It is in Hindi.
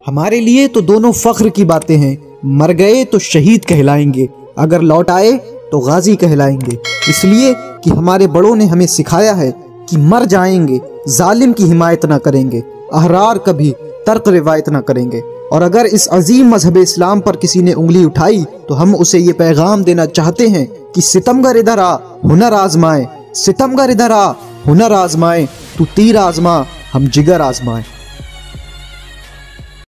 हमारे लिए तो दोनों फख्र की बातें हैं, मर गए तो शहीद कहलाएंगे, अगर लौट आए तो गाजी कहलाएंगे। इसलिए कि हमारे बड़ों ने हमें सिखाया है कि मर जाएंगे, जालिम की हिमायत ना करेंगे, अहरार कभी तर्क रिवायत ना करेंगे। और अगर इस अजीम मजहब इस्लाम पर किसी ने उंगली उठाई तो हम उसे ये पैगाम देना चाहते हैं कि सितमगर इधर आ, हुनर आजमाए, सितमगर इधर आ, हुनर आजमाए, तू तीर आजमा, हम जिगर आजमाए।